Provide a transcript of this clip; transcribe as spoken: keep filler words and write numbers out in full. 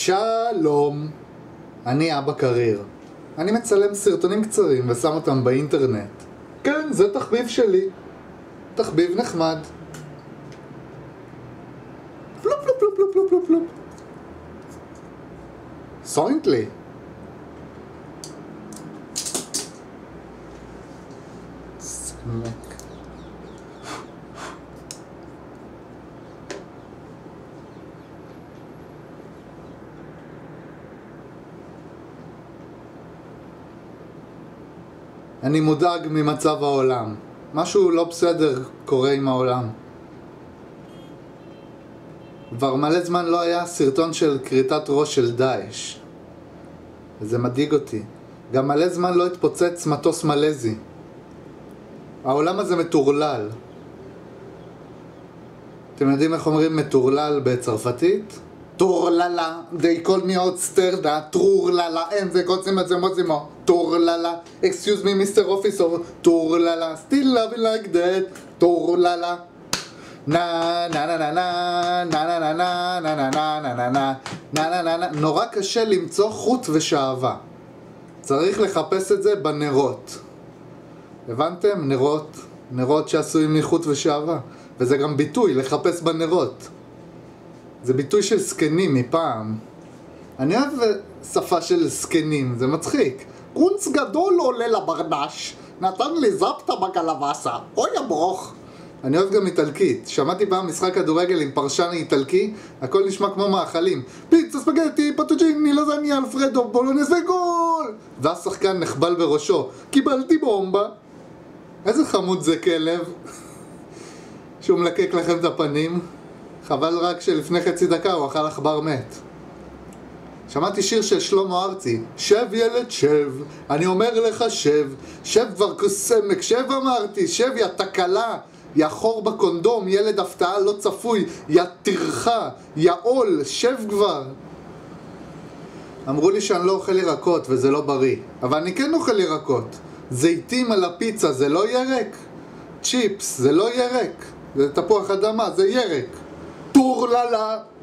שלום, אני אבא קריר. אני מצלם סרטונים קצרים ושם אותם באינטרנט. כן, זה תחביב שלי. תחביב נחמד. פלופ פלופ פלופ פלופ פלופ פלופ פלופ. סוינטלי. סמק. אני מודאג ממצב העולם. משהו לא בסדר קורה עם העולם. כבר מלא זמן לא היה סרטון של כריתת ראש של דאעש. וזה מדאיג אותי. גם מלא זמן לא התפוצץ מטוס מלזי. העולם הזה מטורלל. אתם יודעים איך אומרים מטורלל בצרפתית? טורללה, they call me out סטרדה, טורללה, אין זה קוצים את זה מוזימו, טורללה, excuse me mister officer, טורללה, still loving like that, טורללה, נה נה נה נה נה נה נה נה נה נה נה נה נה נה נה נה נה. נורא קשה למצוא חוט ושעווה, צריך לחפש את זה בנרות. הבנתם? נרות, נרות שעשויים מחוט ושעווה, וזה גם ביטוי, לחפש בנרות. זה ביטוי של סקנים מפעם. אני אוהב שפה של סקנים, זה מצחיק. קונץ גדול עולה לברדש, נתן לי זפטה בקלווסה, אוי הברוך. אני אוהב גם איטלקית. שמעתי פעם משחק כדורגל עם פרשן איטלקי, הכל נשמע כמו מאכלים. פיצה, ספגטי, פטוג'יני, לזניה, אלפרדו, בולונס וגול! ואז שחקן נחבל בראשו, קיבלתי בומבה. איזה חמוד זה כלב. שהוא מלקק לכם את הפנים. חבל רק שלפני חצי דקה הוא אכל עכבר מת. שמעתי שיר של שלמה ארצי, שב ילד שב, אני אומר לך שב, שב כבר כוסמק, שב אמרתי, שב יא תקלה, יא חור בקונדום, ילד הפתעה לא צפוי, יא תרחה, יא עול, שב כבר. אמרו לי שאני לא אוכל ירקות וזה לא בריא, אבל אני כן אוכל ירקות. זיתים על הפיצה זה לא ירק, צ'יפס זה לא ירק, זה תפוח אדמה, זה ירק. טורללה.